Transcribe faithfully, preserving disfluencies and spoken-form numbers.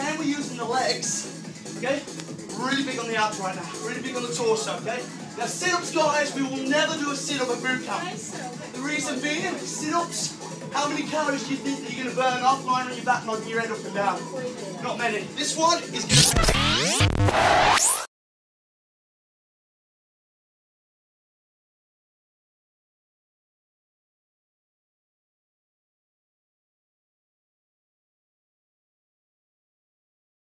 then we're using the legs, okay? Really big on the abs right now, really big on the torso, okay? Now sit-ups, guys, we will never do a sit-up at boot camp. The reason being, sit-ups, how many calories do you think that you're going to burn off lying on your back, nodding your head up and down? Not many. This one is going to...